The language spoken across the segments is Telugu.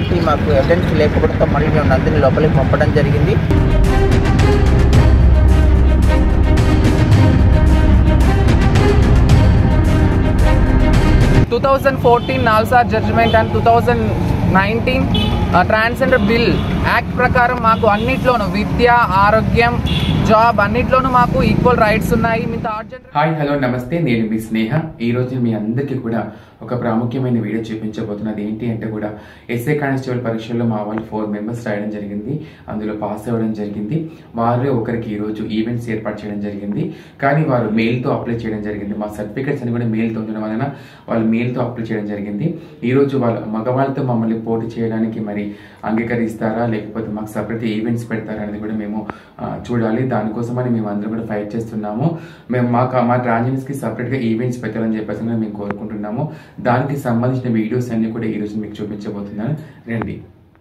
ఎలాంటి మాకు ఎవిడెన్స్ లేకపోవడంతో మళ్ళీ మేము నందిని లోపలికి పంపడం జరిగింది. NALSA judgement and 2019 transgender bill act ప్రకారం మాకు అన్నిట్లోనూ విద్య, ఆరోగ్యం, జాబ్ అన్నిట్లోనూ మాకు ఈక్వల్ రైట్స్ ఉన్నాయి. హాయ్, హలో, నమస్తే. నేను మీ స్నేహ. ఈ రోజు మీ అందరికీ కూడా ఒక ప్రాముఖ్యమైన వీడియో చూపించబోతున్నది. ఏంటి అంటే కూడా ఎస్ఐ కానిస్టేబుల్ పరీక్షల్లో మా వాళ్ళు 4 మెంబర్స్ రాయడం జరిగింది. అందులో పాస్ అవ్వడం జరిగింది. వారే ఒకరికి ఈరోజు ఈవెంట్స్ ఏర్పాటు చేయడం జరిగింది. కానీ వారు మెయిల్తో అప్లై చేయడం జరిగింది. మా సర్టిఫికెట్స్ అని కూడా మెయిల్తో ఉండడం వలన వాళ్ళు మెయిల్తో అప్లై చేయడం జరిగింది. ఈరోజు వాళ్ళు మగవాళ్ళతో మమ్మల్ని పోటీ చేయడానికి మరి అంగీకరిస్తారా, లేకపోతే మాకు సపరేట్ ఈవెంట్స్ పెడతారా అనేది కూడా మేము చూడాలి. దానికోసమని మేము అందరం కూడా ఫైట్ చేస్తున్నాము. మేము మా ట్రాన్స్జెండర్స్కి సపరేట్గా ఈవెంట్స్ పెట్టాలని చెప్పేసి మేము కోరుకుంటున్నాము. దానికి సంబంధించిన వీడియోస్ అన్ని కూడా ఈరోజు మీకు చూపించబోతున్నాను. రండి.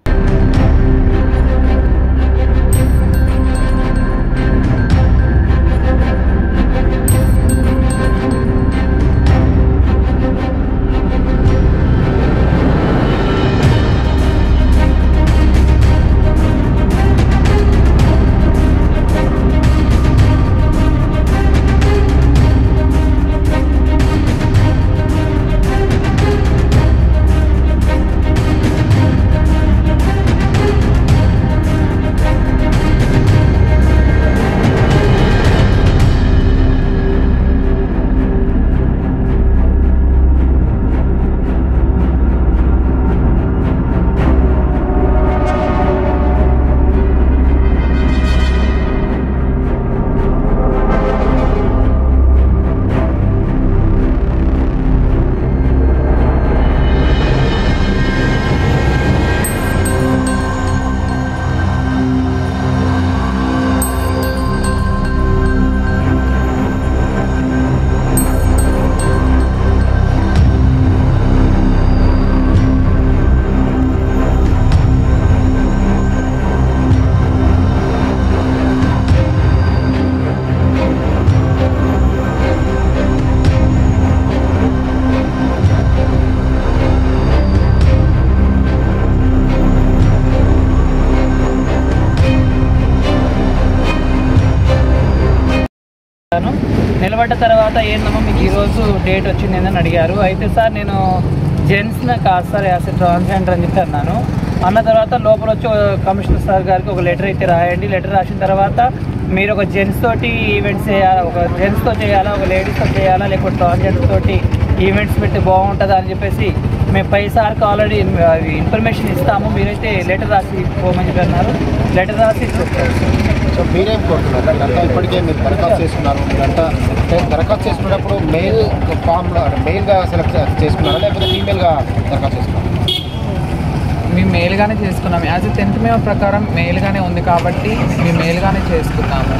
నిలబడ్డ తర్వాత ఏందమ్మా మీకు ఈరోజు డేట్ వచ్చిందని అడిగారు. అయితే సార్ నేను జెంట్స్ని కాదు సార్, యాజ్ ట్రాన్స్జెండర్ అని చెప్పి అన్నాను. అన్న తర్వాత లోపల వచ్చి కమిషనర్ సార్ గారికి ఒక లెటర్ అయితే రాయండి. లెటర్ రాసిన తర్వాత మీరు ఒక జెంట్స్ తోటి ఈవెంట్స్ చేయాలా, ఒక జెంట్స్తో చేయాలా, ఒక లేడీస్తో చేయాలా, లేకపోతే ట్రాన్స్జెండర్ తోటి ఈవెంట్స్ పెట్టి బాగుంటుందా అని చెప్పేసి మేము పై సార్కి ఆల్రెడీ ఇన్ఫర్మేషన్ ఇస్తాము, మీరైతే లెటర్ రాసి పోమని చెప్పి అన్నారు. లెటర్ రాసి ఇచ్చేస్తారు. సో మీరేం కోరుతున్నారు? అంటే ఇప్పటికే మీరు దరఖాస్తు చేసుకున్నారు. మీరంతా దరఖాస్తు చేసుకున్నప్పుడు మెయిల్ ఫామ్లో మెయిల్గా సెలెక్ట్ చేసుకున్నారా, లేకపోతే ఫీమేల్గా దరఖాస్తు చేసుకున్నారా? మేము మెయిల్గానే చేసుకున్నాము. యాజ్ 10th మే ప్రకారం మెయిల్గానే ఉంది కాబట్టి మేము మెయిల్గానే చేసుకున్నాము.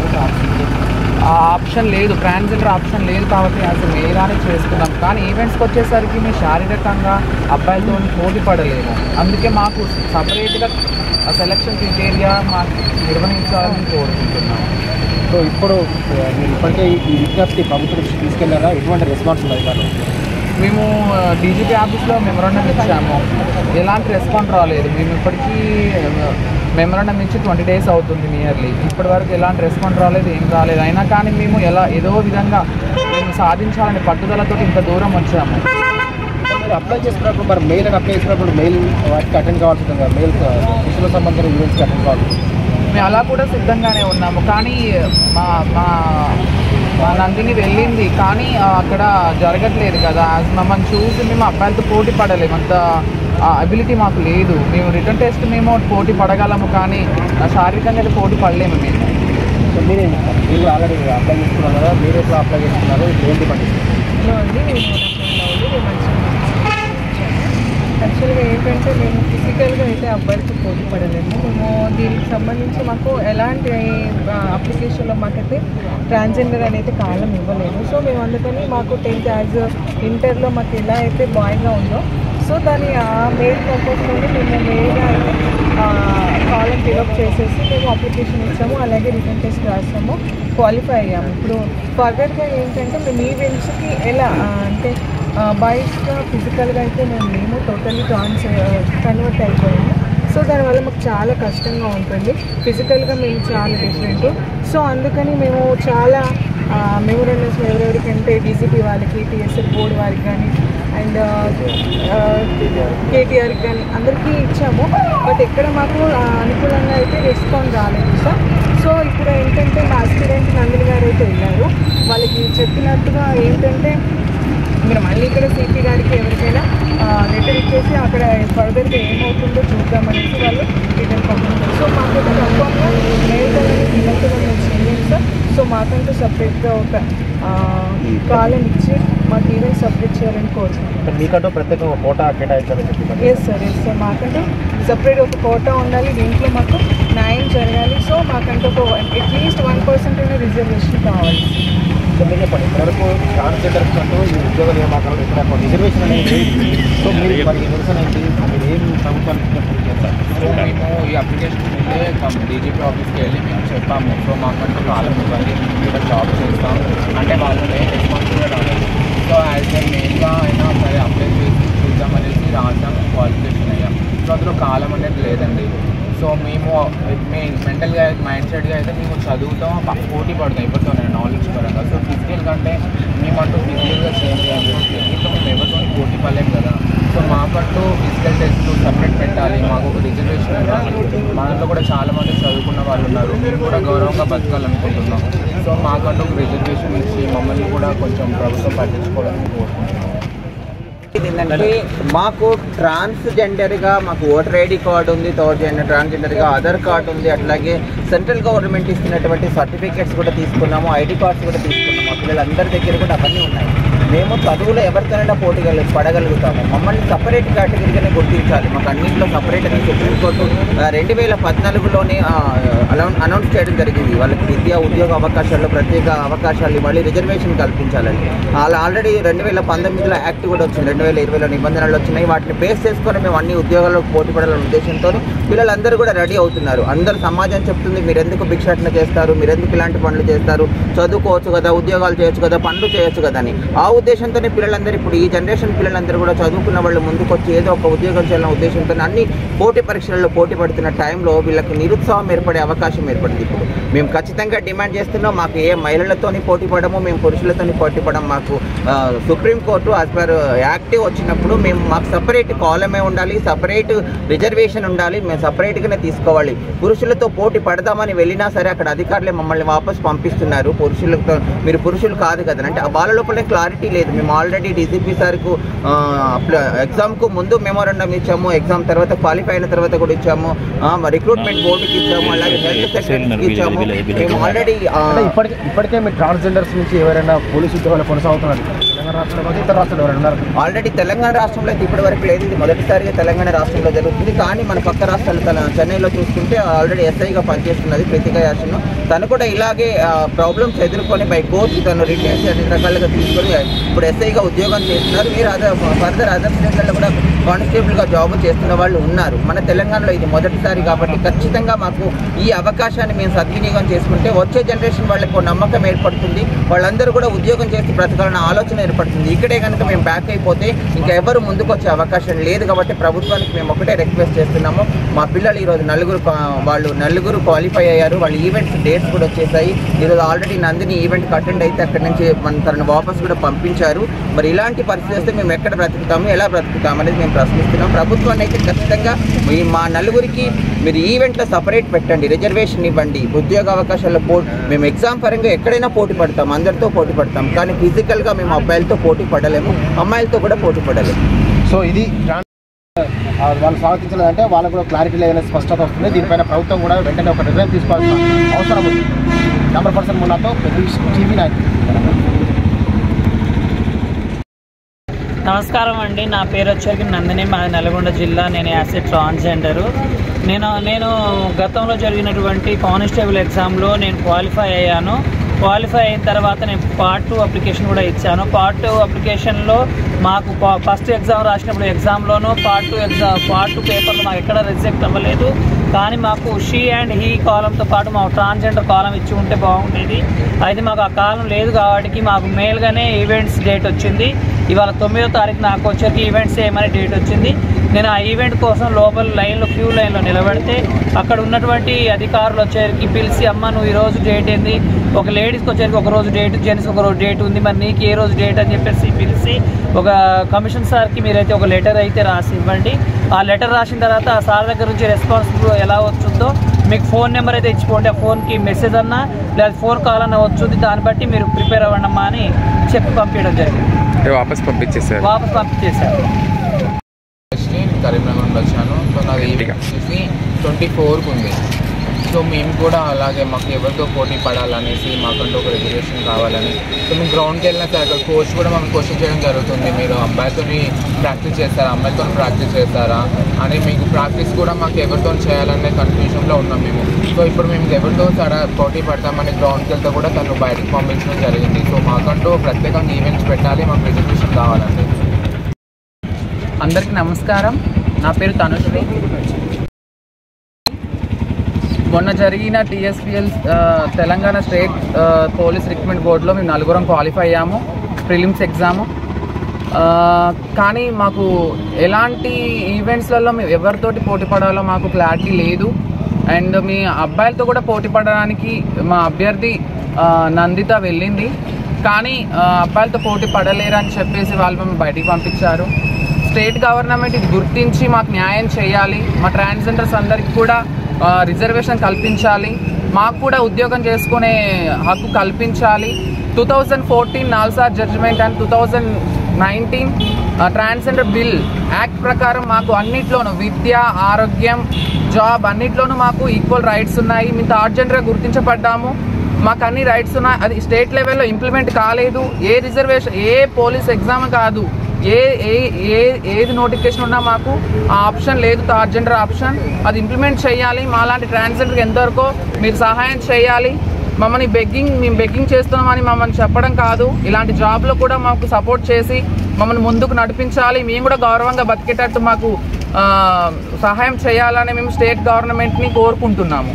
ఆ ఆప్షన్ లేదు, ట్రాన్స్జెండర్ ఆప్షన్ లేదు కాబట్టి యాజ్ మెయిల్గానే చేసుకున్నాం. కానీ ఈవెంట్స్కి వచ్చేసరికి మేము శారీరకంగా అబ్బాయిలతో పోటీ పడలేము. అందుకే మాకు సపరేట్గా సెలక్షన్ క్రైటీరియా మాకు నిర్వహించాలని కోరుకుంటున్నాం. సో ఇప్పుడు మీరు ఇప్పటికే ఈ విజ్ఞప్తి ప్రభుత్వం తీసుకెళ్లారా? ఎటువంటి రెస్పాన్స్ ఉంది అధికారులు? మేము డీజీపీ ఆఫీస్లో మెమరాండం ఇచ్చాము, ఎలాంటి రెస్పాన్స్ రాలేదు. మేము ఇప్పటికీ మెమరాండం ఇచ్చి 20 days అవుతుంది నియర్లీ. ఇప్పటి వరకు ఎలాంటి రెస్పాన్స్ రాలేదు, ఏం రాలేదు. అయినా కానీ మేము ఏదో విధంగా మేము సాధించాలని పట్టుదలతో ఇంత దూరం వచ్చాము. మీరు అప్లై చేసుకున్నప్పుడు మరి మెయిల్ అని అప్లై చేసినప్పుడు మెయిల్ వాటికి అటెండ్ కావాల్సి ఉంటుంది కదా, మెయిల్ శిశువులకు సంబంధించిన ఈవెంట్స్కి అటెండ్ కావాల్సి ఉంటుంది. మేము అలా కూడా సిద్ధంగానే ఉన్నాము. కానీ మా నందిని వెళ్ళింది, కానీ అక్కడ జరగట్లేదు కదా. మమ్మల్ని చూసి మేము అబ్బాయిలతో పోటీ పడలేము, అంత అబిలిటీ మాకు లేదు. మేము రిటర్న్ టెస్ట్ మేము పోటీ పడగలము, కానీ శారీరకంగా అయితే పోటీ పడలేము మేము. సో మీరేం చెప్తారు? మీరు ఆల్రెడీ అప్లై చేసుకున్నారు కదా, మీరు ఎప్పుడు అప్లై చేసుకున్నారు, ఏంటి పండిస్తారు? యాక్చువల్గా ఏంటంటే మేము ఫిజికల్గా అయితే అబ్బాయిలకి పోటీ పడలేము. మేము దీనికి సంబంధించి మాకు ఎలాంటి అప్లికేషన్లో మాకైతే ట్రాన్స్జెండర్ అనేది కాలం ఇవ్వలేదు. సో మేము అందుకని మాకు 10th యాజ్ ఇంటర్లో మాకు ఎలా అయితే బాయ్గా ఉందో, సో దాని ఆ మెయిల్ పర్పస్లోనే మేము మెయిల్గా అయితే కాలం ఫిలప్ చేసేసి మేము అప్లికేషన్ ఇచ్చాము, అలాగే రిటర్న్ టెస్ట్ రాసాము, క్వాలిఫై అయ్యాము. ఇప్పుడు ఫర్దర్గా ఏంటంటే మేము ఈవెంట్స్కి ఎలా అంటే బాయ్స్గా ఫిజికల్గా అయితే మేము టోటల్లీ కన్వర్ట్ అయిపోయాము. సో దానివల్ల మాకు చాలా కష్టంగా ఉంటుంది. ఫిజికల్గా మేము చాలా డిఫరెంట్. సో అందుకని మేము చాలా మెమోరాండమ్స్ ఎవరెవరికంటే డీసీపీ వాళ్ళకి, టీఎస్ఎల్ బోర్డు వారికి కానీ అండ్ కేటీఆర్కి కానీ అందరికీ ఇచ్చాము. బట్ ఎక్కడ మాకు అనుకూలంగా అయితే రెస్పాండ్ రాలేదు సార్. సో ఇప్పుడు ఏంటంటే మా అసిస్టెంట్ నందిని గారు అయితే వెళ్ళారు. వాళ్ళకి చెప్పినట్టుగా ఏంటంటే మీరు మళ్ళీ ఇక్కడ సిపి గారికి ఎవరికైనా లెటర్ ఇచ్చేసి అక్కడ ఫర్దర్గా ఏమవుతుందో చూద్దామనేసి వాళ్ళు రిటర్న్ పంపించారు. సో మాకైతే కన్ఫామ్గా మెయిల్ అనేది ఫినల్గా వచ్చింది సార్. సో మాకంటూ సపరేట్గా ఒక కాలం ఇచ్చి మాకు ఈవెంట్ సపరేట్ చేయాలని కోరుతున్నాం. మీకంటూ ప్రత్యేక ఒక కోటా కేటాయించాలని చెప్పి ఎస్ సార్ మాకంటూ సపరేట్ ఒక కోటా ఉండాలి. దీంట్లో మాకు న్యాయం జరగాలి. సో మాకంటూ ఒక అట్లీస్ట్ 1% రిజర్వేషన్ కావాలి. చెప్పండి, ఇప్పటివరకు ట్రాన్స్జెండర్స్ అంటూ ఈ ఉద్యోగ నియామకాలు ఇక్కడ రిజర్వేషన్ అనేది సో మీరు మరి నిరసన ఏంటి, మీరు ఏం ప్రభుత్వానికి చేస్తారు? సో మేము ఈ అప్లికేషన్ అయితే డీజీపీ ఆఫీస్కి వెళ్ళి మేము చెప్పాము. సో మాకంటూ కాలం ఇవ్వండి, ఇక్కడ జాబ్ చేస్తాం అంటే వాళ్ళు ఏం రెస్పాన్సిబిలిటీ రాలేదు. సో యాజ్ ఏ మెయిన్గా అయినా సరే అప్లై చేసి చూద్దామనేసి రాసాం, క్వాలిఫికేషన్ అయ్యాం. సో అందులో కాలం అనేది లేదండి. సో మేము మెంటల్గా మైండ్ సెట్గా అయితే మేము చదువుతాం, పోటీ పడతాం ఎవరితో నాలెడ్జ్ పరంగా. సో ఫిజికల్ కంటే మేమంటూ ఫిజికల్గా చేంజ్ చేయాలి. ఫిజికల్తో మేము ఎవరితో పోటీ పడలేము కదా. సో మాకంటూ ఫిజికల్ టెస్ట్ సపరేట్ పెట్టాలి, మాకు ఒక రిజర్వేషన్ ఉండాలి. మా దాంట్లో కూడా చాలామంది చదువుకున్న వాళ్ళు ఉన్నారు, మేము కూడా గౌరవంగా బతకాలనుకుంటున్నాం. సో మాకంటూ ఒక రిజర్వేషన్ ఇచ్చి మమ్మల్ని కూడా కొంచెం ప్రభుత్వం పట్టించుకోవాలని కోరుకుంటున్నాం. ఏంటంటే మాకు ట్రాన్స్జెండర్గా మాకు ఓటర్ ఐడి కార్డు ఉంది, ట్రాన్స్జెండర్గా ఆధార్ కార్డు ఉంది, అట్లాగే సెంట్రల్ గవర్నమెంట్ ఇస్తున్నటువంటి సర్టిఫికేట్స్ కూడా తీసుకున్నాము, ఐడి కార్డ్స్ కూడా తీసుకున్నాము. మా పిల్లలందరి దగ్గర కూడా అవన్నీ ఉన్నాయి. మేము చదువులో ఎవరితోనైనా పోటీ పడగలుగుతాము. మమ్మల్ని సపరేట్ కేటగిరీగానే గుర్తించాలి. మాకు అన్నింటిలో సపరేట్ అని సుప్రీంకోర్టు 2014లోనే అనౌన్స్ చేయడం జరిగింది. వాళ్ళకి విద్యా ఉద్యోగ అవకాశాల్లో ప్రత్యేక అవకాశాలు ఇవ్వాలి, రిజర్వేషన్ కల్పించాలని. ఆల్రెడీ 2019లో యాక్ట్ కూడా వచ్చింది, 2020లో నిబంధనలు వచ్చినాయి. వాటిని బేస్ చేసుకొని మేము అన్ని ఉద్యోగాల్లో పోటీ పడాలనే ఉద్దేశంతో పిల్లలందరూ కూడా రెడీ అవుతున్నారు. అందరూ సమాజం చెప్తుంది, మీరు ఎందుకు భిక్షాటన చేస్తారు, మీరు ఎందుకు ఇలాంటి పనులు చేస్తారు, చదువుకోవచ్చు కదా, ఉద్యోగాలు చేయొచ్చు కదా, పనులు చేయొచ్చు కదా అని. ఆ ఉద్దేశంతోనే పిల్లలందరూ ఇప్పుడు ఈ జనరేషన్ పిల్లలందరూ కూడా చదువుకున్న వాళ్ళు ముందుకు వచ్చి ఏదో ఒక ఉద్యోగం చేయాలన్న ఉద్దేశంతో అన్ని పోటీ పరీక్షలలో పోటీ పడుతున్న టైంలో వీళ్ళకి నిరుత్సాహం ఏర్పడే అవకాశం ఏర్పడింది. ఇప్పుడు మేము ఖచ్చితంగా డిమాండ్ చేస్తున్నాం, మాకు ఏ మహిళలతోని పోటీ పడము, మేము పురుషులతోని పోటీ పడము. మాకు సుప్రీంకోర్టు యాజ్ పర్ యాక్టివ్ వచ్చినప్పుడు మాకు సపరేట్ కాలమే ఉండాలి, సపరేట్ రిజర్వేషన్ ఉండాలి, మేము సపరేట్గానే తీసుకోవాలి. పురుషులతో పోటీ పడదామని వెళ్ళినా సరే అక్కడ అధికారులే మమ్మల్ని వాపసు పంపిస్తున్నారు. పురుషులతో మీరు పురుషులు కాదు కదా అంటే వాళ్ళ లోపలే క్లారిటీ లేదు. మేము ఆల్రెడీ డీసీపీ సార్కు ఎగ్జామ్కు ముందు మెమోరాండం ఇచ్చాము, ఎగ్జామ్ తర్వాత క్వాలిఫై అయిన తర్వాత కూడా ఇచ్చాము, రిక్రూట్మెంట్ బోర్డుకి ఇచ్చాము, అలాగే హెల్త్ సెక్రటరీకి ఇచ్చాము. మేము ఆల్రెడీ ఇప్పటికే మీరు ట్రాన్స్జెండర్స్ నుంచి ఎవరైనా పోలీసు ఉద్యోగాలు కొనసాగుతున్నారు తెలంగాణ రాష్ట్రంలో, ఇతర రాష్ట్రాలు ఎవరైనా ఉన్నారు? ఆల్రెడీ తెలంగాణ రాష్ట్రంలో అయితే ఇప్పటి వరకు లేదు. ఇది మొదటిసారిగా తెలంగాణ రాష్ట్రంలో జరుగుతుంది. కానీ మన పక్క రాష్ట్రాలు చెన్నైలో చూసుకుంటే ఆల్రెడీ ఎస్ఐగా పనిచేస్తున్నది ప్రతిక యాషన్. తను కూడా ఇలాగే ప్రాబ్లమ్స్ ఎదుర్కొని బై కోర్స్ తను రిటైర్స్ అన్ని రకాలుగా తీసుకొని ఇప్పుడు ఎస్ఐగా ఉద్యోగం చేస్తున్నారు. మీరు ఫర్దర్ అదర్ స్టేట్లలో కూడా కానిస్టేబుల్గా జాబ్ చేస్తున్న వాళ్ళు ఉన్నారు. మన తెలంగాణలో ఇది మొదటిసారి కాబట్టి ఖచ్చితంగా మాకు ఈ అవకాశాన్ని మేము సద్వినియోగం చేసుకుంటే వచ్చే జనరేషన్ వాళ్ళకు నమ్మకం ఏర్పడుతుంది. వాళ్ళందరూ కూడా ఉద్యోగం చేసి బ్రతకాలన్న ఆలోచన ఏర్పడుతుంది. ఇక్కడే కనుక మేము బ్యాక్ అయిపోతే ఇంకా ఎవరు ముందుకు వచ్చే అవకాశం లేదు. కాబట్టి ప్రభుత్వానికి మేము ఒకటే రిక్వెస్ట్ చేస్తున్నాము, మా పిల్లలు ఈరోజు నలుగురు క్వాలిఫై అయ్యారు. వాళ్ళ ఈవెంట్స్ డేట్స్ కూడా వచ్చేసాయి. ఈరోజు ఆల్రెడీ నందిని ఈవెంట్కి అటెండ్ అయితే అక్కడి నుంచి తనను వాపస్ కూడా పంపించారు. మరి ఇలాంటి పరిస్థితి వస్తే మేము ఎక్కడ బ్రతుకుతాము, ఎలా బ్రతుకుతాము అనేది మేము ప్రశ్నిస్తున్నాం. ప్రభుత్వాన్ని అయితే ఖచ్చితంగా మా నలుగురికి మీరు ఈవెంట్లో సపరేట్ పెట్టండి, రిజర్వేషన్ ఇవ్వండి, ఉద్యోగ అవకాశాల్లో మేము ఎగ్జామ్ పరంగా ఎక్కడైనా పోటీ పడతాం, అందరితో పోటీ పడతాం. కానీ ఫిజికల్గా మేము అబ్బాయిలతో పోటీ పడలేము, అమ్మాయిలతో కూడా పోటీ పడలేము. సో ఇది వాళ్ళు స్వాగతించలేదంటే వాళ్ళకు కూడా క్లారిటీ లేదనే స్పష్టత వస్తుంది. దీనిపైన ప్రభుత్వం కూడా వెంటనే ఒక నిర్ణయం తీసుకోవాల్సిన అవసరం ఉంది. కెమెరా పర్సన్ మున్నాతో టీవీ 9. నమస్కారం అండి, నా పేరు వచ్చేసరికి నందిని, మా నల్గొండ జిల్లా. నేను యాసిడ్ ట్రాన్స్జెండరు. నేను గతంలో జరిగినటువంటి కానిస్టేబుల్ ఎగ్జామ్లో నేను క్వాలిఫై అయ్యాను. క్వాలిఫై అయిన తర్వాత నేను పార్ట్ 2 అప్లికేషన్ కూడా ఇచ్చాను. పార్ట్ 2 అప్లికేషన్లో మాకు ఫస్ట్ ఎగ్జామ్ రాసినప్పుడు ఎగ్జామ్లోనూ పార్ట్ 2 పేపర్లో మాకు ఎక్కడ రిజెక్ట్ అవ్వలేదు. కానీ మాకు షీ అండ్ హీ కాలంతో పాటు మాకు ట్రాన్స్జెండర్ కాలం ఇచ్చి ఉంటే బాగుండేది. అయితే మాకు ఆ కాలం లేదు కాబట్టి మాకు మేల్గానే ఈవెంట్స్ డేట్ వచ్చింది. ఇవాళ 9వ తారీఖు నాకు వచ్చేసి ఈవెంట్స్ చేయమని డేట్ వచ్చింది. నేను ఆ ఈవెంట్ కోసం లోపల క్యూ లైన్లో నిలబడితే అక్కడ ఉన్నటువంటి అధికారులు వచ్చేసరికి పిలిచి, అమ్మ నువ్వు ఈరోజు డేట్ ఏంది, ఒక లేడీస్కి వచ్చేసరికి ఒక రోజు డేట్, జెంట్స్కి ఒక రోజు డేట్ ఉంది, మరి నీకు ఏ రోజు డేట్ అని చెప్పేసి పిలిచి ఒక కమిషన్ సార్కి మీరైతే ఒక లెటర్ అయితే రాసి ఇవ్వండి. ఆ లెటర్ రాసిన తర్వాత ఆ సార్ దగ్గర నుంచి రెస్పాన్స్ ఎలా వస్తుందో మీకు ఫోన్ నెంబర్ అయితే ఇచ్చిపోండి. ఆ ఫోన్కి మెసేజ్ అన్నా లేదా ఫోన్ కాల్ అన్నా వచ్చింది, దాన్ని బట్టి మీరు ప్రిపేర్ అవ్వండమ్మా అని చెప్పి పంపించడం జరిగింది. వాపస్ పంపించేసారు. కరీంనగర్ నుండి వచ్చాను. సో నాది ఈవెంట్ వచ్చేసి 24కు ఉంది. సో మేము కూడా అలాగే మాకు ఎవరితో పోటీ పడాలనేసి మాకంటూ ఒక రిజర్వేషన్ కావాలని, సో మేము గ్రౌండ్కి వెళ్ళినా సరే అక్కడ కోచ్ కూడా మనం క్వశ్చన్ చేయడం జరుగుతుంది, మీరు అబ్బాయితో ప్రాక్టీస్ చేస్తారా, అమ్మాయితో ప్రాక్టీస్ చేస్తారా అని. మీకు ప్రాక్టీస్ కూడా మాకు ఎవరితో చేయాలనే కన్ఫ్యూజన్లో ఉన్నాం మేము. సో ఇప్పుడు మేము ఎవరితో పోటీ పడతామని గ్రౌండ్కి వెళ్తే కూడా తను బయటకు పంపించడం జరిగింది. సో మాకంటూ ప్రత్యేకంగా ఈవెంట్స్ పెట్టాలి, మాకు రిజర్వేషన్ కావాలండి. అందరికీ నమస్కారం, నా పేరు తనుశ్రీ. మొన్న జరిగిన TSPL Telangana state police recruitment బోర్డులో మేము 4 క్వాలిఫై అయ్యాము ప్రిలిమ్స్ ఎగ్జాము. కానీ మాకు ఎలాంటి ఈవెంట్స్లలో మేము ఎవరితోటి పోటీ పడాలో మాకు క్లారిటీ లేదు. అండ్ మీ అబ్బాయిలతో కూడా పోటీ పడడానికి మా అభ్యర్థి నందిత వెళ్ళింది, కానీ అబ్బాయిలతో పోటీ పడలేరు అని చెప్పేసి వాళ్ళు మేము బయటికి పంపించారు. స్టేట్ గవర్నమెంట్ ఇది గుర్తించి మాకు న్యాయం చేయాలి, మా ట్రాన్స్జెండర్స్ అందరికీ కూడా రిజర్వేషన్ కల్పించాలి, మాకు కూడా ఉద్యోగం చేసుకునే హక్కు కల్పించాలి. 2014 NALSAR judgement and 2019 transgender bill act ప్రకారం మాకు అన్నిట్లోనూ విద్య, ఆరోగ్యం, జాబ్ అన్నిట్లోనూ మాకు ఈక్వల్ రైట్స్ ఉన్నాయి. మేము థర్డ్ జెండర్గా గుర్తించబడ్డాము, మాకు అన్ని రైట్స్ ఉన్నాయి. అది స్టేట్ లెవెల్లో ఇంప్లిమెంట్ కాలేదు. ఏ రిజర్వేషన్, ఏ పోలీస్ ఎగ్జామ్ కాదు, ఏది నోటిఫికేషన్ ఉన్నా మాకు ఆ ఆప్షన్ లేదు, థర్డ్ జెండర్ ఆప్షన్. అది ఇంప్లిమెంట్ చేయాలి. మాలాంటి ట్రాన్స్జెండర్కి ఎంతవరకు మీరు సహాయం చేయాలి. మమ్మల్ని మేము బెగ్గింగ్ చేస్తున్నామని మమ్మల్ని చెప్పడం కాదు, ఇలాంటి జాబ్లో కూడా మాకు సపోర్ట్ చేసి మమ్మల్ని ముందుకు నడిపించాలి. మేము కూడా గౌరవంగా బతికేటట్టు మాకు సహాయం చేయాలని మేము స్టేట్ గవర్నమెంట్ని కోరుకుంటున్నాము.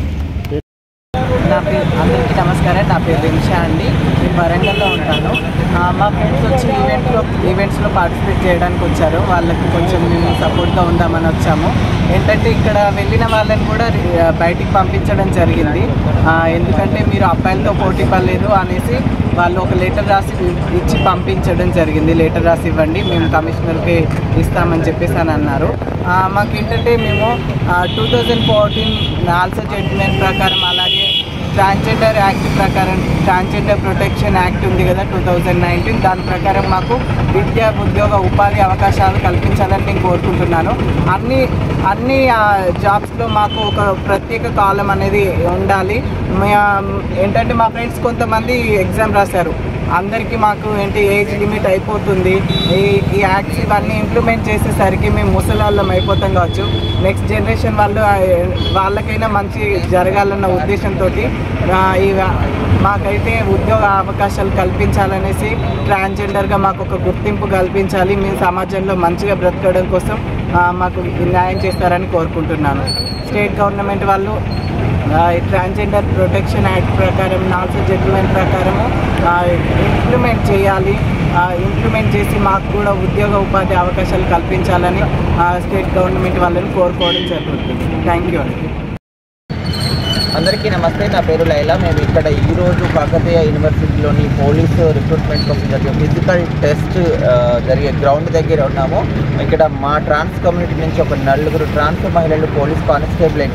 నా పేరు అందరికీ నమస్కారం. నా పేరు రిమిషా అండి. నేను వరంగల్లో ఉంటాను. మా ఫ్రెండ్స్ వచ్చి ఈవెంట్స్లో పార్టిసిపేట్ చేయడానికి వచ్చారు. వాళ్ళకి కొంచెం మేము సపోర్ట్గా ఉందామని వచ్చాము. ఏంటంటే ఇక్కడ వెళ్ళిన వాళ్ళని కూడా బయటికి పంపించడం జరిగింది. ఎందుకంటే మీరు అబ్బాయిలతో పోటీ పడలేదు అనేసి వాళ్ళు ఒక లెటర్ రాసి ఇచ్చి పంపించడం జరిగింది. లెటర్ రాసి ఇవ్వండి, మేము కమిషనర్కి ఇస్తామని చెప్పేసి అని అన్నారు. మాకేంటంటే మేము 2014 నాల్సార్ జడ్జిమెంట్ ప్రకారం, అలాగే ట్రాన్స్జెండర్ యాక్ట్ ప్రకారం, ట్రాన్స్జెండర్ ప్రొటెక్షన్ యాక్ట్ ఉంది కదా 2019, దాని ప్రకారం మాకు విద్య, ఉద్యోగ, ఉపాధి అవకాశాలు కల్పించాలని నేను కోరుకుంటున్నాను. అన్ని జాబ్స్లో మాకు ఒక ప్రత్యేక కాలం అనేది ఉండాలి. ఏంటంటే మా ఫ్రెండ్స్ కొంతమంది ఎగ్జామ్ రాశారు, అందరికీ మాకు ఏజ్ లిమిట్ అయిపోతుంది. ఈ యాక్ట్స్ ఇవన్నీ ఇంప్లిమెంట్ చేసేసరికి మేము ముసలాళ్ళం అయిపోతాం కావచ్చు. నెక్స్ట్ జనరేషన్ వాళ్ళకైనా మంచి జరగాలన్న ఉద్దేశంతో మాకైతే ఉద్యోగ అవకాశాలు కల్పించాలనేసి, ట్రాన్స్జెండర్గా మాకు ఒక గుర్తింపు కల్పించాలి, మేము సమాజంలో మంచిగా బ్రతకడం కోసం మాకు న్యాయం చేస్తారని కోరుకుంటున్నాను. స్టేట్ గవర్నమెంట్ వాళ్ళు ట్రాన్స్జెండర్ ప్రొటెక్షన్ యాక్ట్ ప్రకారం, నాల్సార్ జడ్జిమెంట్ ప్రకారము ఇంప్లిమెంట్ చేయాలి. ఇంప్లిమెంట్ చేసి మాకు కూడా ఉద్యోగ, ఉపాధి అవకాశాలు కల్పించాలని స్టేట్ గవర్నమెంట్ వాళ్ళని కోరుకోవడం జరుగుతుంది. థ్యాంక్ యూ అండి. అందరికీ నమస్తే. నా పేరు లైలా. మేము ఇక్కడ ఈరోజు కాకతీయ యూనివర్సిటీలోని పోలీసు రిక్రూట్మెంట్ కోసం జరిగే ఫిజికల్ టెస్ట్ జరిగే గ్రౌండ్ దగ్గర ఉన్నాము. ఇక్కడ మా ట్రాన్స్ కమ్యూనిటీ నుంచి ఒక 4 ట్రాన్స్ మహిళలు పోలీస్ కానిస్టేబుల్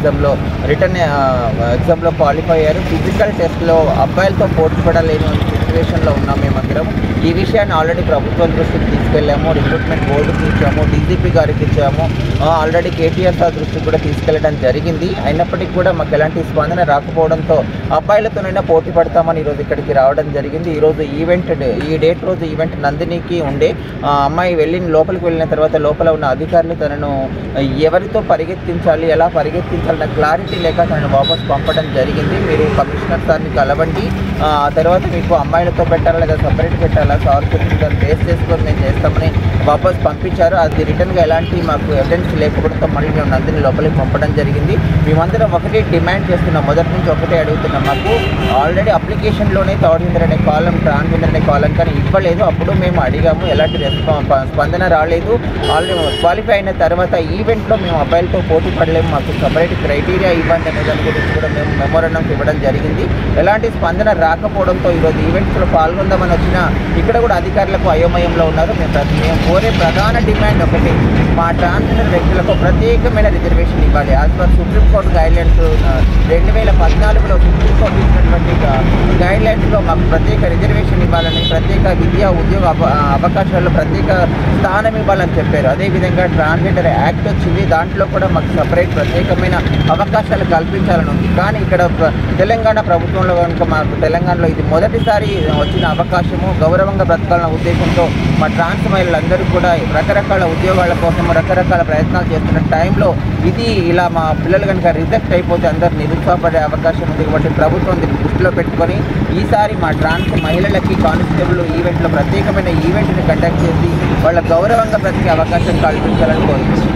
ఎగ్జామ్లో క్వాలిఫై అయ్యారు. ఫిజికల్ టెస్ట్లో అబ్బాయిలతో పోటీ పడలేని సిచ్యువేషన్లో ఉన్నాం మేమందరం. ఈ విషయాన్ని ఆల్రెడీ ప్రభుత్వం దృష్టికి తీసుకెళ్ళాము, రిక్రూట్మెంట్ బోర్డుకి ఇచ్చాము, డీజీపీ గారికి ఇచ్చాము, ఆల్రెడీ కేటీఆర్ సార్ దృష్టికి కూడా తీసుకెళ్ళడం జరిగింది. అయినప్పటికీ కూడా మాకు ఎలాంటి స్పందన రాకపోవడంతో అబ్బాయిలతోనైనా పోటీ పడతామని ఈరోజు ఇక్కడికి రావడం జరిగింది. ఈరోజు ఈ డేట్ రోజు ఈవెంట్ నందినికి ఉండే. అమ్మాయి లోపలికి వెళ్ళిన తర్వాత లోపల ఉన్న అధికారులు తనను ఎవరితో పరిగెత్తించాలి, ఎలా పరిగెత్తించాలన్న క్లారిటీ లేక తనను వాపస్ పంపడం జరిగింది. మీరు కమిషనర్ సార్ని కలవండి, ఆ తర్వాత మీకు అమ్మాయిలతో పెట్టాలా లేదా సపరేట్ పెట్టాలా సార్ దాన్ని బేస్ చేసుకొని మేము చేస్తామని వాపస్ పంపించారు. అది రిటర్న్గా ఎలాంటి మాకు ఎవిడెన్స్ లేకపోవడంతో మళ్ళీ మేము నందిని లోపలికి పంపడం జరిగింది. మేమందరం ఒకటి డిమాండ్ చేస్తున్నాం, అడుగుతున్నాం, మొదటి నుంచి ఒకటే అడుగుతున్నాం. మాకు ఆల్రెడీ అప్లికేషన్లోనే థర్డ్ జెండర్ అనే కాలం, ట్రాన్స్జెండర్ అనే కాలం కానీ ఇవ్వలేదు. అప్పుడు మేము అడిగాము, ఎలాంటి స్పందన రాలేదు. ఆల్రెడీ క్వాలిఫై అయిన తర్వాత ఈవెంట్లో మేము అబ్బాయిలతో పోటీ పడలేము, మాకు సపరేట్ క్రైటీరియా ఇవ్వండి అనే దాని గురించి కూడా మేము మెమోరాండం ఇవ్వడం జరిగింది. ఎలాంటి స్పందన రాకపోవడంతో ఈరోజు ఈవెంట్స్లో పాల్గొందామని వచ్చిన ఇక్కడ కూడా అధికారులకు అయోమయంలో ఉన్నారు. మేము కోరే ప్రధాన డిమాండ్ ఒకటి, మా ట్రాన్స్జెండర్ వ్యక్తులకు ప్రత్యేకమైన రిజర్వేషన్ ఇవ్వాలి. యాజ్ పర్ సుప్రీంకోర్టు గైడ్లైన్స్ 2014లో సుప్రీంకోర్టు ఇచ్చినటువంటి గైడ్లైన్స్లో మాకు ప్రత్యేక రిజర్వేషన్ ఇవ్వాలని, ప్రత్యేక విద్యా ఉద్యోగ అవకాశాల్లో ప్రత్యేక స్థానం ఇవ్వాలని చెప్పారు. అదేవిధంగా ట్రాన్స్జెండర్ యాక్ట్ వచ్చింది, దాంట్లో కూడా మాకు సపరేట్ ప్రత్యేకమైన అవకాశాలు కల్పించాలని ఉంది. కానీ ఇక్కడ తెలంగాణ ప్రభుత్వంలో కనుక మాకు తెలంగాణలో ఇది మొదటిసారి వచ్చిన అవకాశము. గౌరవంగా బ్రతకాలన్న ఉద్దేశంతో మా ట్రాన్స్ మహిళలందరూ కూడా రకరకాల ఉద్యోగాల కోసం రకరకాల ప్రయత్నాలు చేస్తున్న టైంలో ఇది ఇలా మా పిల్లలు కనుక రిజెక్ట్ అయిపోతే అందరూ నిరుత్సాహపడే అవకాశం ఉంది. కాబట్టి ప్రభుత్వం దీన్ని దృష్టిలో పెట్టుకొని ఈసారి మా ట్రాన్స్ మహిళలకి కానిస్టేబుల్ ఈవెంట్లో ప్రత్యేకమైన ఈవెంట్ని కండక్ట్ చేసి వాళ్ళ గౌరవంగా బ్రతికే అవకాశం కల్పించాలని కోరుతున్నాం.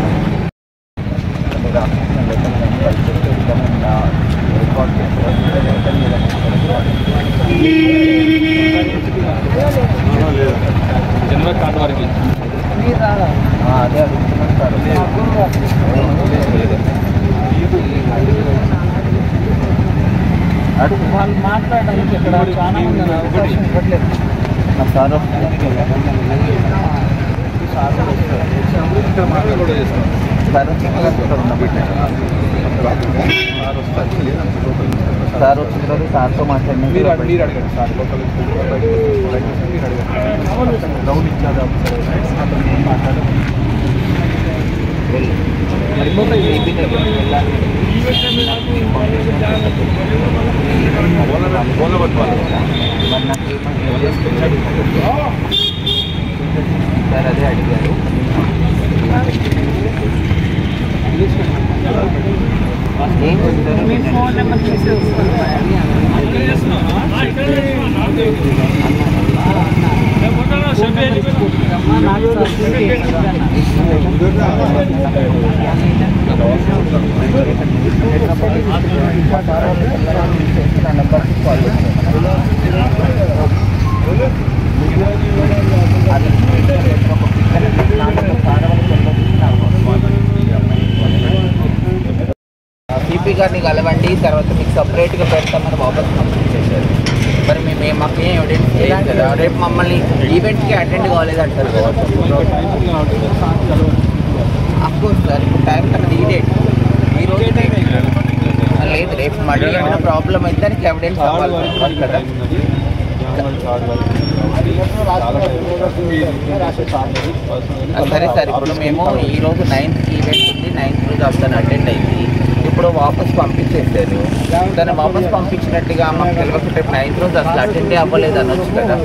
జనవరి కార్డు వరకు అదే అడుగుతున్నాను సార్. అడుగు వాళ్ళు మాట్లాడడానికి ఇక్కడ చాలా మంది అవకాశం ఇవ్వట్లేదు. సార్ సార్ వచ్చిన రోజు సార్తో మాట్లాడిన మీరు అడగండి సార్. గ్రౌండ్ ఇన్ఛార్జ్ సార్ అదే అడిగారు. మీ ఫోన్ నెంబర్ చూసి సిపి గారిని కలవండి, తర్వాత మీకు సపరేట్గా పెడతామని వాపస్ పంపించేశారు. మరి మేము మాకేం ఎవిడెన్స్ లేదు కదా. రేపు మమ్మల్ని ఈవెంట్కి అటెండ్ కాలేదంటారు. అఫ్కోర్స్ సార్, ఇప్పుడు టైం కన్నా ఈ డేట్ ఈ రోజు లేదు, రేపు మళ్ళీ ఏమైనా ప్రాబ్లం అయితే దానికి ఎవిడెన్స్ కావాలి కదా. సరే సార్, ఇప్పుడు మేము ఈరోజు 9th ఈవెంట్ ఉంది, 9th రోజు అతను అటెండ్ అయింది. ఇప్పుడు వాపస్ పంపించేసారు. దాన్ని వాపస్ పంపించినట్టుగా మాకు తెలియకుండా 9th రోజు అసలు అటెండే అవ్వలేదు అనొచ్చు కదా.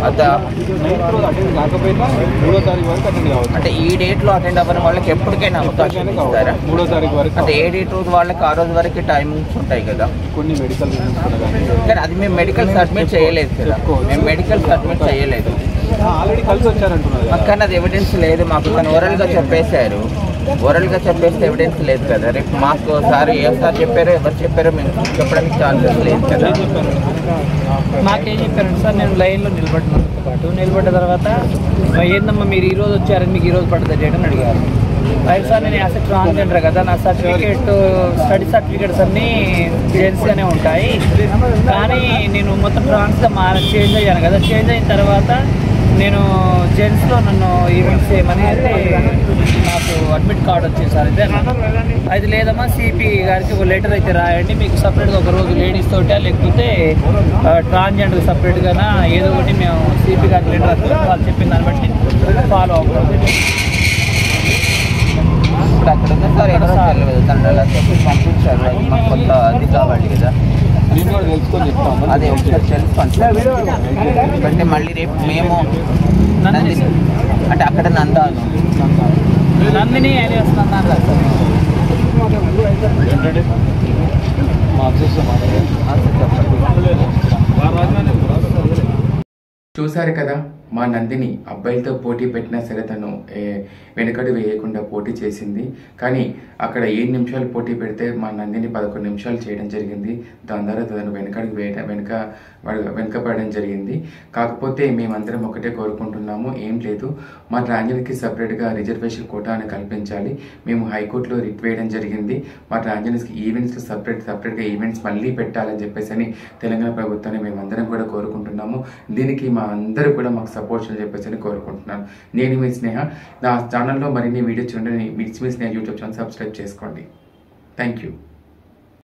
అంటే ఈ డేట్లో అటెండ్ అవ్వని వాళ్ళకి ఎప్పటికైనా అవకాశం ఇస్తారా? 3వ తారీఖు వరకు. అంటే ఏ డేట్ రోజు వాళ్ళకి ఆ రోజు వరకు టైమింగ్స్ ఉంటాయి కదా. కొన్ని మెడికల్ కానీ అది మేము మెడికల్ సబ్మిట్ చేయలేదు కదా, మేము మెడికల్ సబ్మిట్ చేయలేదు. ఆల్రెడీ కలిసి వచ్చారంటున్నారు. కానీ అది ఎవిడెన్స్ లేదు మాకు. కానీ ఓరల్గా చెప్పేశారు. ఓరల్గా చెప్పేస్తే ఎవిడెన్స్ లేదు కదా. రేపు మాకు సార్ ఏ సార్ చెప్పారో ఎవరు చెప్పారో మేము చెప్పడానికి ఛాన్సెస్ లేదు కదా. మాకేం చెప్పారంటే సార్, నేను లైన్లో నిలబడినందుకు పాటు నిలబడ్డ తర్వాత ఏందమ్మా మీరు ఈరోజు వచ్చారని మీకు ఈరోజు పడుతుంది డేట్ అని అడిగారు. అయితే సార్ నేను యాజ్ ట్రాన్స్జెండర్ కదా, నా సర్టిఫికేట్ స్టడీ సర్టిఫికేట్స్ అన్నీ జెన్స్గానే ఉంటాయి. కానీ నేను మొత్తం ట్రాన్స్గా చేంజ్ అయ్యాను కదా. చేంజ్ అయిన తర్వాత నేను జెంట్స్లో నన్ను ఈవెంట్స్ చేయమని అయితే నాకు అడ్మిట్ కార్డు వచ్చింది సార్. అయితే లేదమ్మా సిపి గారికి ఒక లెటర్ అయితే రాయండి, మీకు సపరేట్గా ఒక రోజు లేడీస్ తోట లేకపోతే ట్రాన్స్జెండర్ సపరేట్గా ఏదో ఒకటి మేము సిపి గారికి లెటర్ వస్తుంది, వాళ్ళు చెప్పిన దాన్ని బట్టి ఫాలో అవుతుంది. ఇప్పుడు అక్కడ ఉంది సార్, ఏదో తెలియదు తను అలా చెప్పి పంపించారు. అది మాకు కొత్త అది కావాలి కదా. అదే ఒకసారి తెలుసుకోండి. ఎందుకంటే మళ్ళీ రేపు మేము అంటే అక్కడ నందాను నందిని అని వస్తున్నాను సార్. చూసారు కదా, మా నందిని అబ్బాయిలతో పోటీ పెట్టినా సరే తను వెనుకడు వేయకుండా పోటీ చేసింది. కానీ అక్కడ 7 నిమిషాలు పోటీ పెడితే మా నందిని 11 నిమిషాలు చేయడం జరిగింది. దాని ద్వారా తను వెనుకపడడం జరిగింది. కాకపోతే మేమందరం ఒకటే కోరుకుంటున్నాము, ఏం లేదు, మా ట్రాన్స్జెండర్కి సపరేట్గా రిజర్వేషన్ కోటాను కల్పించాలి. మేము హైకోర్టులో రిట్ వేయడం జరిగింది. మా ట్రాన్స్జెండర్స్కి ఈవెంట్స్ సపరేట్గా ఈవెంట్స్ మళ్ళీ పెట్టాలని చెప్పేసి అని తెలంగాణ ప్రభుత్వాన్ని మేమందరం కూడా కోరుకుంటున్నాము. దీనికి మా అందరూ కూడా మాకు సపోర్ట్ అని చెప్పేసి అని కోరుకుంటున్నాను. నేను మీ స్నేహ. నా ఛానల్లో మరిన్ని వీడియోస్ చూడండి. మీ స్నేహ యూట్యూబ్ ఛానల్ సబ్స్క్రైబ్ చేసుకోండి. Thank you.